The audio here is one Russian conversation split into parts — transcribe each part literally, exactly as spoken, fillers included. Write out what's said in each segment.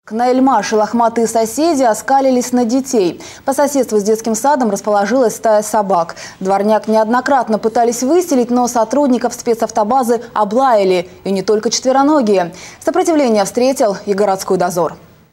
На Эльмаше лохматые соседи оскалились на детей. По соседству с детским садом расположилась стая собак. Дворняк неоднократно пытались выселить, но сотрудников спецавтобазы облаяли. И не только четвероногие. Сопротивление встретил и городской дозор.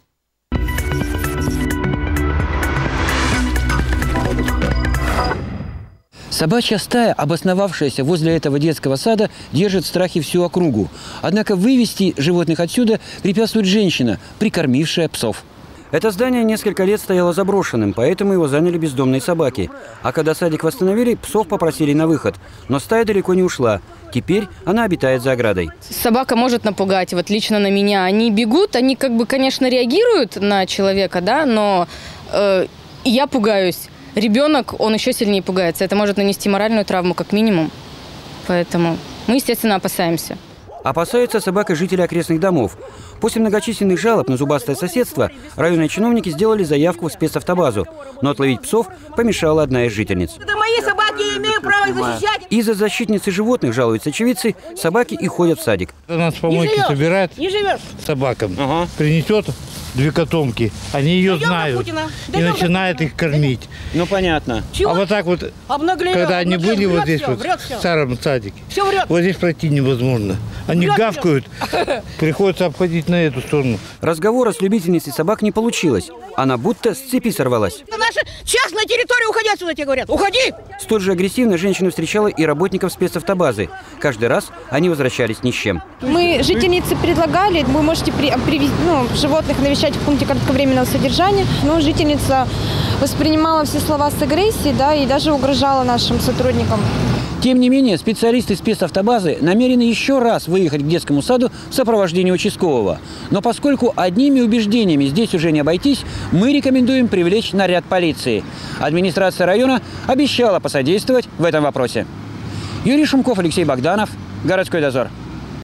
Собачья стая, обосновавшаяся возле этого детского сада, держит в страхе всю округу. Однако вывести животных отсюда препятствует женщина, прикормившая псов. Это здание несколько лет стояло заброшенным, поэтому его заняли бездомные собаки. А когда садик восстановили, псов попросили на выход. Но стая далеко не ушла. Теперь она обитает за оградой. Собака может напугать, вот лично на меня. Они бегут, они как бы, конечно, реагируют на человека, да, но э, я пугаюсь. Ребенок, он еще сильнее пугается. Это может нанести моральную травму как минимум. Поэтому мы, естественно, опасаемся. Опасаются собак и жители окрестных домов. После многочисленных жалоб на зубастое соседство районные чиновники сделали заявку в спецавтобазу. Но отловить псов помешала одна из жительниц. Это мои собаки, я имею право их защищать. Из-за защитницы животных, жалуются очевидцы, собаки и ходят в садик. Нас помойки собирает собакам, ага. Принесет две котомки, они ее Дойдем знают и начинают их кормить. Ну понятно. Чего? А вот так вот, Обнаглел, когда они были врет вот здесь все, вот в старом садике, вот здесь пройти невозможно. Они врет гавкают, все. Приходится обходить на эту сторону. Разговора с любительницей собак не получилось. Она будто с цепи сорвалась. Это наша частная территория, уходи отсюда, тебе говорят. Уходи! Столь же агрессивно женщина встречала и работников спецавтобазы. Каждый раз они возвращались ни с чем. Мы жительнице предлагали, вы можете при, при, ну, животных навещать в пункте кратковременного содержания, но жительница воспринимала все слова с агрессией, да, и даже угрожала нашим сотрудникам. Тем не менее, специалисты спецавтобазы намерены еще раз выехать к детскому саду в сопровождении участкового. Но поскольку одними убеждениями здесь уже не обойтись, мы рекомендуем привлечь наряд полиции. Администрация района обещала посодействовать в этом вопросе. Юрий Шумков, Алексей Богданов, Городской дозор.